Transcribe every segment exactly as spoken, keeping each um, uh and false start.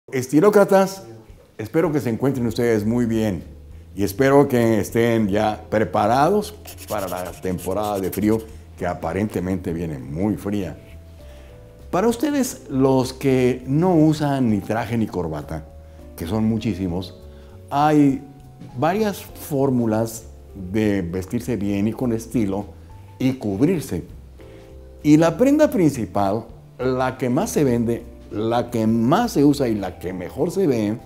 Estilócratas, espero que se encuentren ustedes muy bien y espero que estén ya preparados para la temporada de frío que aparentemente viene muy fría. Para ustedes, los que no usan ni traje ni corbata, que son muchísimos, hay varias fórmulas de vestirse bien y con estilo y cubrirse. Y la prenda principal, la que más se vende, la que más se usa y la que mejor se ve,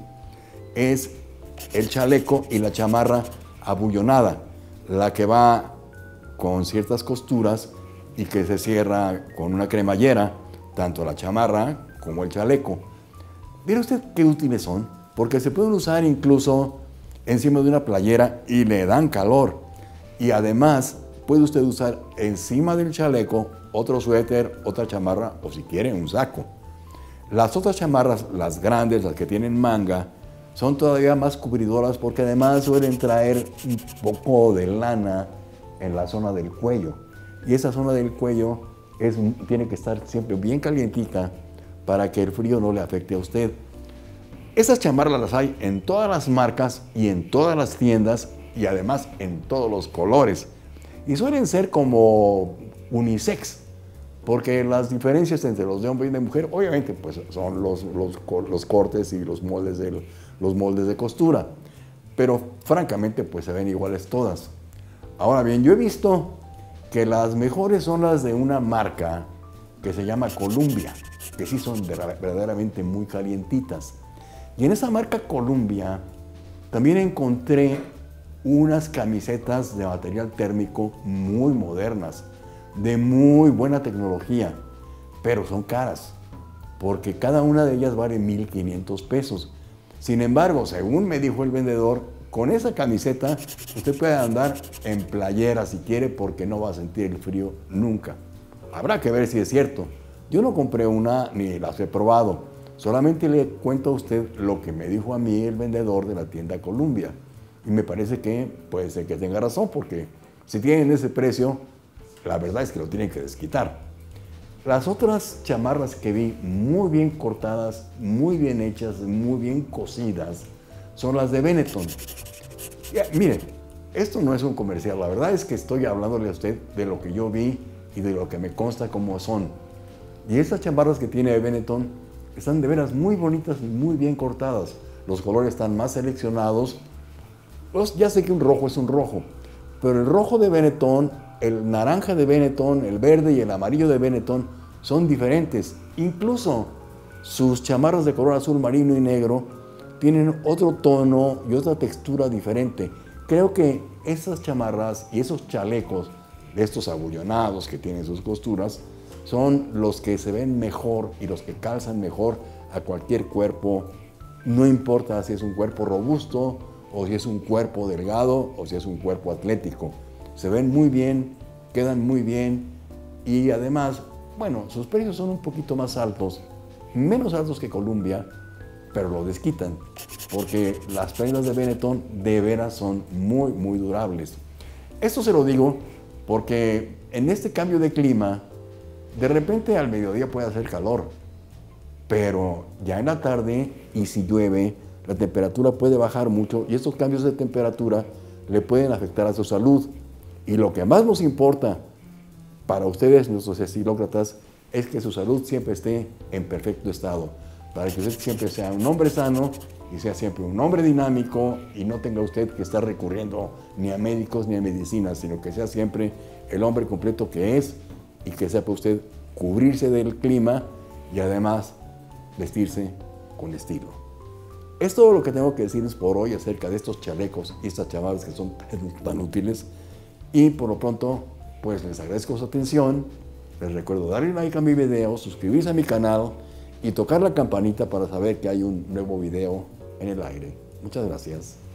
es el chaleco y la chamarra abullonada, la que va con ciertas costuras y que se cierra con una cremallera, tanto la chamarra como el chaleco. ¿Mira usted qué útiles son? Porque se pueden usar incluso encima de una playera y le dan calor. Y además puede usted usar encima del chaleco otro suéter, otra chamarra o si quiere un saco. Las otras chamarras, las grandes, las que tienen manga, son todavía más cubridoras porque además suelen traer un poco de lana en la zona del cuello. Y esa zona del cuello es, tiene que estar siempre bien calientita para que el frío no le afecte a usted. Esas chamarras las hay en todas las marcas y en todas las tiendas y además en todos los colores. Y suelen ser como unisex, porque las diferencias entre los de hombre y de mujer, obviamente, pues son los, los, los cortes y los moldes, de, los moldes de costura. Pero francamente, pues se ven iguales todas. Ahora bien, yo he visto que las mejores son las de una marca que se llama Columbia, que sí son verdaderamente muy calientitas. Y en esa marca Columbia también encontré unas camisetas de material térmico muy modernas, de muy buena tecnología, pero son caras, porque cada una de ellas vale mil quinientos pesos. Sin embargo, según me dijo el vendedor, con esa camiseta usted puede andar en playera si quiere, porque no va a sentir el frío nunca. Habrá que ver si es cierto. Yo no compré una ni las he probado, solamente le cuento a usted lo que me dijo a mí el vendedor de la tienda Columbia. Y me parece que puede ser que tenga razón, porque si tienen ese precio, la verdad es que lo tienen que desquitar. Las otras chamarras que vi muy bien cortadas, muy bien hechas, muy bien cosidas, son las de Benetton. Ya, miren, esto no es un comercial, la verdad es que estoy hablándole a usted de lo que yo vi y de lo que me consta cómo son. Y estas chamarras que tiene Benetton están de veras muy bonitas y muy bien cortadas. Los colores están más seleccionados. Pues ya sé que un rojo es un rojo, pero el rojo de Benetton, el naranja de Benetton, el verde y el amarillo de Benetton son diferentes. Incluso sus chamarras de color azul marino y negro tienen otro tono y otra textura diferente. Creo que esas chamarras y esos chalecos, de estos abullonados que tienen sus costuras, son los que se ven mejor y los que calzan mejor a cualquier cuerpo. No importa si es un cuerpo robusto o si es un cuerpo delgado o si es un cuerpo atlético. Se ven muy bien, quedan muy bien y además, bueno, sus precios son un poquito más altos, menos altos que Columbia, pero lo desquitan, porque las prendas de Benetton de veras son muy, muy durables. Esto se lo digo porque en este cambio de clima, de repente al mediodía puede hacer calor, pero ya en la tarde y si llueve, la temperatura puede bajar mucho y estos cambios de temperatura le pueden afectar a su salud. Y lo que más nos importa para ustedes, nuestros estilócratas, es que su salud siempre esté en perfecto estado, para que usted siempre sea un hombre sano y sea siempre un hombre dinámico y no tenga usted que estar recurriendo ni a médicos ni a medicinas, sino que sea siempre el hombre completo que es y que sepa usted cubrirse del clima y además vestirse con estilo. Es todo lo que tengo que decirles por hoy acerca de estos chalecos y estas chamarras que son tan útiles. Y por lo pronto, pues les agradezco su atención. Les recuerdo darle like a mi video, suscribirse a mi canal y tocar la campanita para saber que hay un nuevo video en el aire. Muchas gracias.